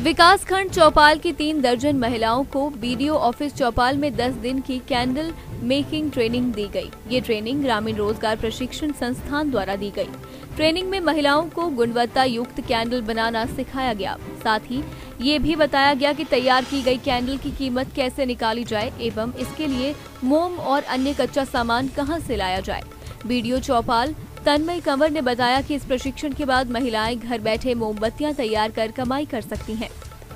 विकासखंड चौपाल की 3 दर्जन महिलाओं को बीडीओ ऑफिस चौपाल में 10 दिन की कैंडल मेकिंग ट्रेनिंग दी गई। ये ट्रेनिंग ग्रामीण रोजगार प्रशिक्षण संस्थान द्वारा दी गई। ट्रेनिंग में महिलाओं को गुणवत्ता युक्त कैंडल बनाना सिखाया गया। साथ ही ये भी बताया गया कि तैयार की गई कैंडल की कीमत कैसे निकाली जाए एवं इसके लिए मोम और अन्य कच्चा सामान कहां से लाया जाए। बीडीओ चौपाल तन्मय कंवर ने बताया कि इस प्रशिक्षण के बाद महिलाएं घर बैठे मोमबत्तियां तैयार कर कमाई कर सकती हैं।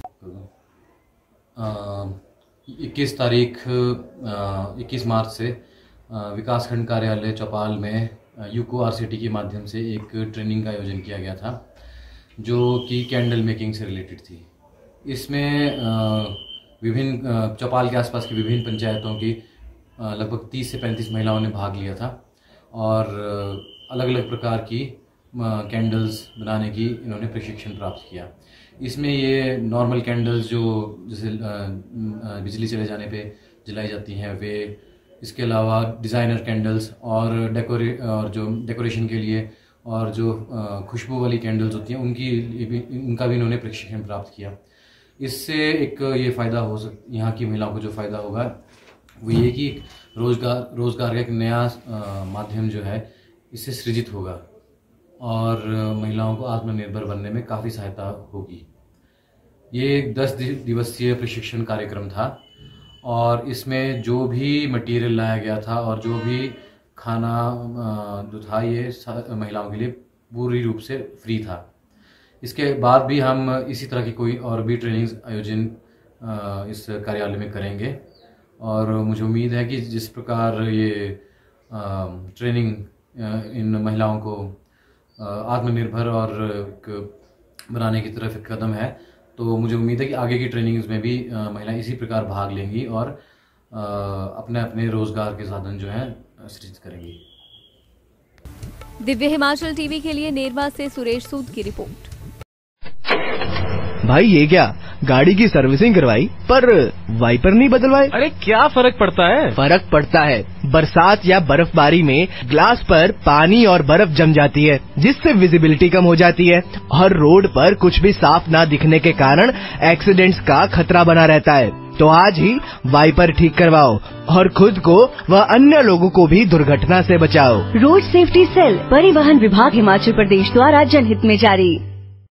21 मार्च से विकासखंड कार्यालय चौपाल में यूको आरसीटी के माध्यम से एक ट्रेनिंग का आयोजन किया गया था, जो कि कैंडल मेकिंग से रिलेटेड थी। इसमें विभिन्न चौपाल के आसपास की विभिन्न पंचायतों की लगभग 30 से 35 महिलाओं ने भाग लिया था और अलग अलग प्रकार की कैंडल्स बनाने की इन्होंने प्रशिक्षण प्राप्त किया। इसमें ये नॉर्मल कैंडल्स जो जैसे बिजली चले जाने पे जलाई जाती हैं वे, इसके अलावा डिज़ाइनर कैंडल्स और जो डेकोरेशन के लिए और जो खुशबू वाली कैंडल्स होती हैं उनका भी इन्होंने प्रशिक्षण प्राप्त किया। इससे एक ये फ़ायदा हो यहाँ की महिलाओं को जो फ़ायदा होगा वो ये कि रोज़गार का एक नया माध्यम जो है इससे सृजित होगा और महिलाओं को आत्मनिर्भर बनने में काफ़ी सहायता होगी। ये 10 दिवसीय प्रशिक्षण कार्यक्रम था और इसमें जो भी मटेरियल लाया गया था और जो भी खाना जो था ये महिलाओं के लिए पूरी रूप से फ्री था। इसके बाद भी हम इसी तरह की कोई और भी ट्रेनिंग्स आयोजन इस कार्यालय में करेंगे और मुझे उम्मीद है कि जिस प्रकार ये ट्रेनिंग इन महिलाओं को आत्मनिर्भर और बनाने की तरफ एक कदम है, तो मुझे उम्मीद है कि आगे की ट्रेनिंग्स में भी महिलाएं इसी प्रकार भाग लेंगी और अपने अपने रोजगार के साधन जो हैं सृजित करेंगी। दिव्य हिमाचल टीवी के लिए नेरवा से सुरेश सूद की रिपोर्ट। भाई ये क्या, गाड़ी की सर्विसिंग करवाई पर वाइपर नहीं बदलवाए? अरे क्या फर्क पड़ता है? फर्क पड़ता है। बरसात या बर्फबारी में ग्लास पर पानी और बर्फ जम जाती है, जिससे विजिबिलिटी कम हो जाती है और रोड पर कुछ भी साफ ना दिखने के कारण एक्सीडेंट्स का खतरा बना रहता है। तो आज ही वाइपर ठीक करवाओ और खुद को व अन्य लोगों को भी दुर्घटना से बचाओ। रोड सेफ्टी सेल, परिवहन विभाग हिमाचल प्रदेश द्वारा जनहित में जारी।